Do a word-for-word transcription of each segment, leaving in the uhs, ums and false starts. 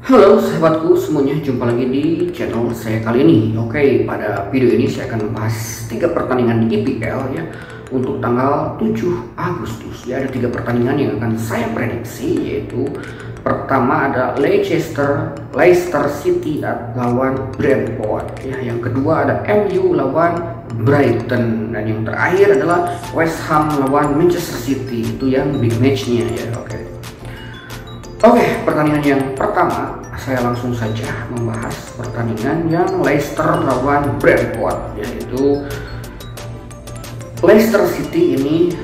Halo sahabatku semuanya, jumpa lagi di channel saya kali ini. Oke, pada video ini saya akan membahas tiga pertandingan di I P L ya untuk tanggal tujuh Agustus. Ya, ada tiga pertandingan yang akan saya prediksi, yaitu pertama ada Leicester Leicester City lawan Brentford ya, yang kedua ada M U lawan Brighton, dan yang terakhir adalah West Ham lawan Manchester City. Itu yang big matchnya ya. Oke. Oke, pertandingan yang pertama saya langsung saja membahas pertandingan yang Leicester lawan Brentford, yaitu Leicester City ini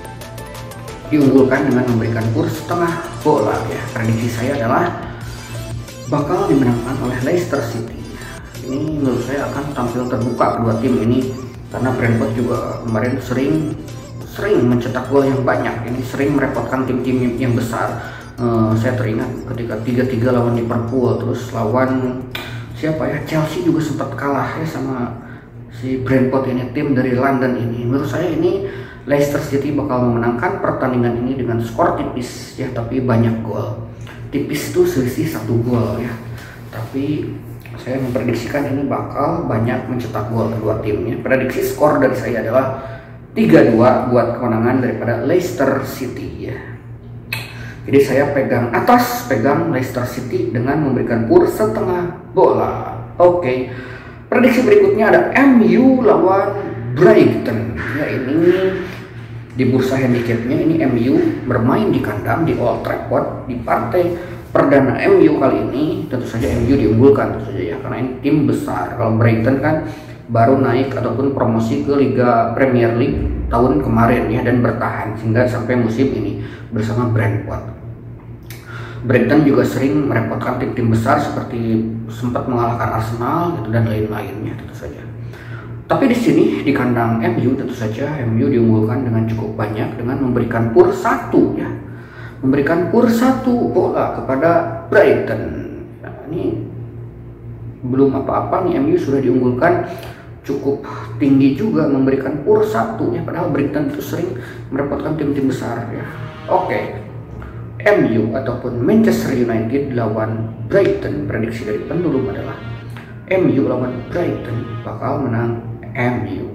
diunggulkan dengan memberikan kurs setengah bola ya. Prediksi saya adalah bakal dimenangkan oleh Leicester City. Ini menurut saya akan tampil terbuka kedua tim ini, karena Brentford juga kemarin sering sering mencetak gol yang banyak. Ini sering merepotkan tim-tim yang besar. Uh, saya teringat ketika tiga tiga lawan Liverpool, terus lawan siapa ya, Chelsea juga sempat kalah ya sama si Brentford ini, tim dari London ini. Menurut saya ini Leicester City bakal memenangkan pertandingan ini dengan skor tipis ya, tapi banyak gol. Tipis itu selisih satu gol ya, tapi saya memprediksikan ini bakal banyak mencetak gol kedua timnya. Prediksi skor dari saya adalah tiga dua buat kemenangan daripada Leicester City ya. Jadi saya pegang atas, pegang Leicester City dengan memberikan kurs setengah bola. Oke, prediksi berikutnya ada M U lawan Brighton. Ya, ini di bursa handicapnya ini M U bermain di kandang di Old Trafford. Di partai perdana M U kali ini tentu saja M U diunggulkan tentu saja ya, karena ini tim besar. Kalau Brighton kan baru naik ataupun promosi ke Liga Premier League tahun kemarin ya, dan bertahan sehingga sampai musim ini bersama Brentford. Brighton juga sering merepotkan tim-tim besar seperti sempat mengalahkan Arsenal gitu, dan lain-lainnya tentu saja. Tapi di sini di kandang M U tentu saja M U diunggulkan dengan cukup banyak dengan memberikan kurs satu ya, memberikan kurs satu bola kepada Brighton. Nah, ini belum apa-apa nih, M U sudah diunggulkan cukup tinggi juga memberikan kurs satu ya, padahal Brighton itu sering merepotkan tim-tim besar ya. Oke, M U ataupun Manchester United lawan Brighton, prediksi dari pendulum adalah M U lawan Brighton bakal menang M U.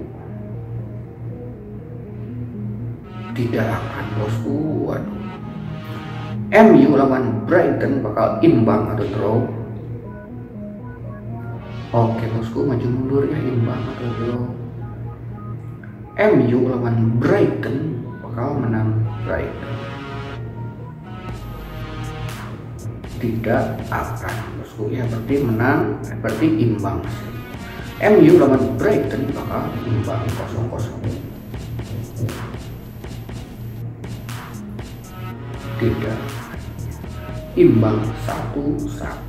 Tidak akan, bosku. Waduh. M U lawan Brighton bakal imbang atau draw. Oke bosku, maju mundur ya, imbang atau draw. M U lawan Brighton bakal menang Brighton. Tidak akan, bosku ya, berarti menang, berarti imbang. M U lawan Brighton bakal imbang kosong kosong. Tidak, imbang satu satu.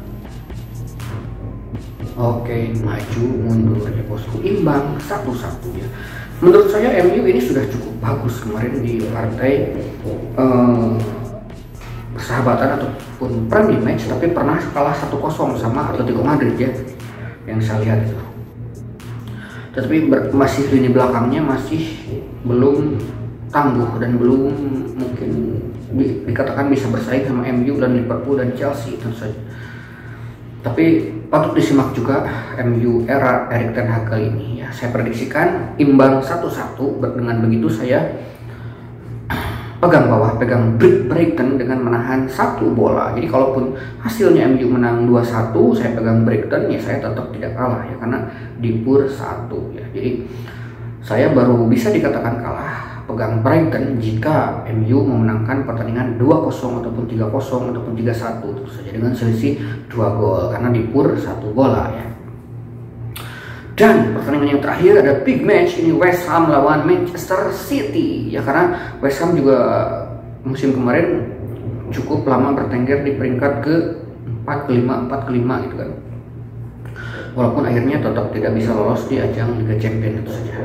Oke, maju mundur ya bosku, imbang satu satu ya. Menurut saya M U ini sudah cukup bagus kemarin di partai uh, persahabatan ataupun friendly match, tapi pernah kalah satu kosong sama Atletico Madrid ya, yang saya lihat itu. Tetapi masih lini belakangnya masih belum tangguh dan belum mungkin di, dikatakan bisa bersaing sama M U dan Liverpool dan Chelsea tentu saja. Tapi patut disimak juga M U era Erik ten Hag kali ini ya. Saya prediksikan imbang satu satu. Dengan begitu saya pegang bawah, pegang Brighton dengan menahan satu bola. Jadi kalaupun hasilnya M U menang dua satu, saya pegang Brighton ya, saya tetap tidak kalah ya, karena dipur satu ya. Jadi saya baru bisa dikatakan kalah pegang Brighton jika M U memenangkan pertandingan dua kosong ataupun tiga kosong ataupun tiga satu, tentu saja dengan selisih dua gol karena dipur satu bola ya. Dan pertandingan yang terakhir ada big match, ini West Ham lawan Manchester City ya, karena West Ham juga musim kemarin cukup lama bertengger di peringkat ke empat ke lima empat ke lima gitu kan, walaupun akhirnya tetap tidak bisa lolos di ajang Liga Champions itu saja.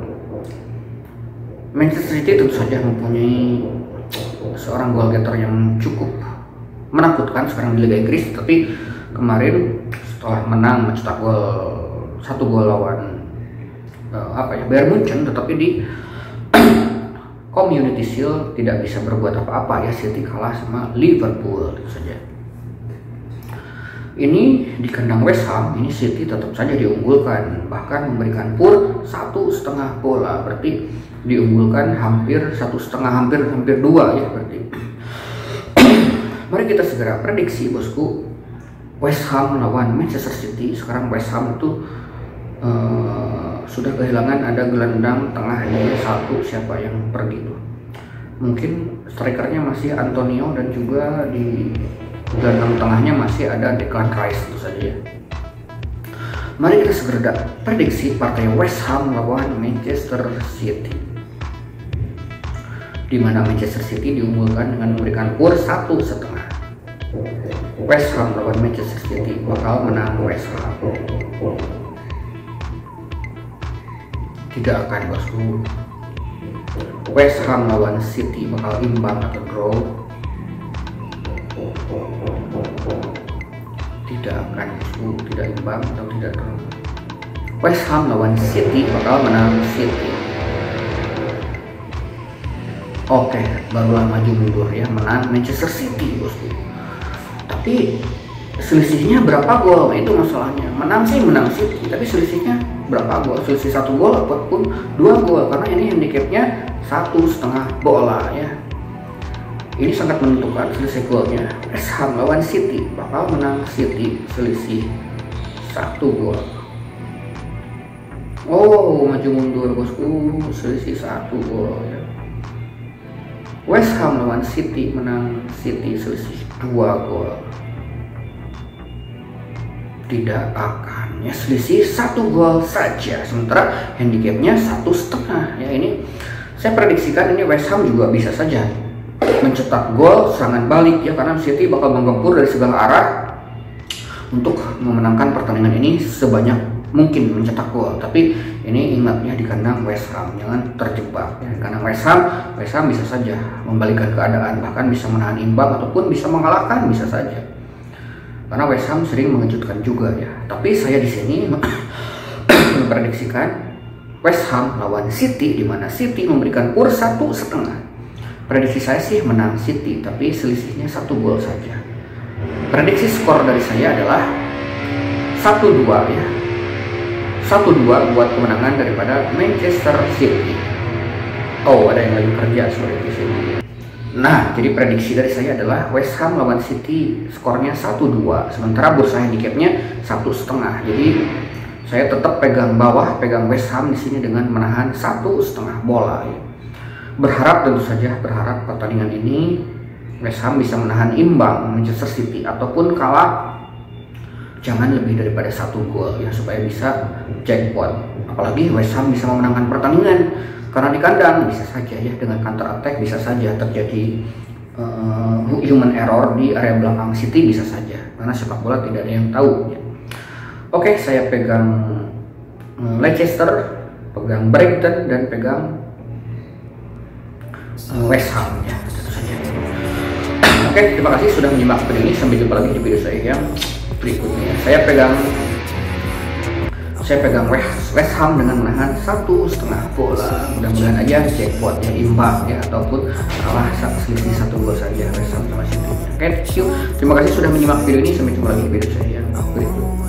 Manchester City tentu saja mempunyai seorang goal getter yang cukup menakutkan sekarang di Liga Inggris, tapi kemarin setelah menang mencetak gol satu gol lawan uh, apa ya, Bayern Munchen, tetapi di Community Shield tidak bisa berbuat apa-apa ya, City kalah sama Liverpool itu saja. Ini di kandang West Ham, ini City tetap saja diunggulkan, bahkan memberikan pur satu setengah bola, berarti diunggulkan hampir satu setengah, hampir hampir dua ya berarti. Mari kita segera prediksi bosku. West Ham lawan Manchester City. Sekarang West Ham itu uh, sudah kehilangan ada gelandang tengahnya satu, siapa yang pergi tuh? Mungkin strikernya masih Antonio dan juga di gelandang tengahnya masih ada Declan Rice itu saja ya. Mari kita segera prediksi partai West Ham lawan Manchester City, di mana Manchester City diunggulkan dengan memberikan pur satu setengah. West Ham lawan Manchester City bakal menang West Ham. Tidak akan bosku. West Ham lawan City bakal imbang atau draw. Tidak akan bosku, tidak imbang atau tidak draw. West Ham lawan City bakal menang City. Oke, barulah maju mundur ya, menang Manchester City bosku. Tapi selisihnya berapa gol? Nah, itu masalahnya. Menang sih menang City, tapi selisihnya berapa gol? Selisih satu gol ataupun dua gol, karena ini handicapnya satu setengah bola ya. Ini sangat menentukan selisih golnya. West Ham lawan City bakal menang City, selisih satu gol. Oh, maju mundur bosku, selisih satu gol ya. West Ham lawan City menang City, selisih dua gol. Tidak akan ya, selisih satu gol saja. Sementara handicapnya satu setengah ya. Ini saya prediksikan ini West Ham juga bisa saja mencetak gol serangan balik ya, karena City bakal menggempur dari segala arah untuk memenangkan pertandingan ini sebanyak mungkin mencetak gol. Tapi ini ingatnya di kandang West Ham, jangan terjebak ya. Di kandang West Ham, West Ham bisa saja membalikkan keadaan, bahkan bisa menahan imbang ataupun bisa mengalahkan, bisa saja. Karena West Ham sering mengejutkan juga ya. Tapi saya di sini memprediksikan West Ham lawan City, di mana City memberikan pur satu setengah. Prediksi saya sih menang City, tapi selisihnya satu gol saja. Prediksi skor dari saya adalah satu dua ya. satu dua buat kemenangan daripada Manchester City. Oh, ada yang lagi kerja sore di sini. Nah, jadi prediksi dari saya adalah West Ham lawan City skornya satu dua, sementara bursa handicapnya satu setengah. Jadi saya tetap pegang bawah, pegang West Ham di sini dengan menahan satu setengah bola ya. Berharap tentu saja berharap pertandingan ini West Ham bisa menahan imbang Manchester City ataupun kalah jangan lebih daripada satu gol ya, supaya bisa jackpot. Apalagi West Ham bisa memenangkan pertandingan, karena di kandang bisa saja ya, dengan counter attack bisa saja terjadi uh, human error di area belakang City, bisa saja, karena sepak bola tidak ada yang tahu ya. Oke, saya pegang uh, Leicester, pegang Brighton, dan pegang uh, West Ham ya, tentu saja. Oke, terima kasih sudah menyimak video ini. Sampai jumpa lagi di video saya yang berikutnya. Saya pegang saya pegang West, West Ham dengan menahan satu setengah bola. Mudah-mudahan aja jackpot ya, imbang ya, ataupun kalah selisih satu gol saja West Ham sama City. Oke, thank you. Terima kasih sudah menyimak video ini. Sampai jumpa lagi di video saya yang berikutnya.